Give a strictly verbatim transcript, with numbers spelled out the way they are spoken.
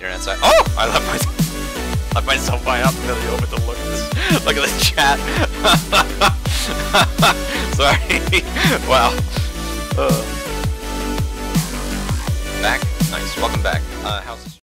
internet site. Oh! I left myself. Left myself by out really open to look at this. Look at this chat. Sorry. Wow. Uh. Back. Nice. Welcome back. Uh, how's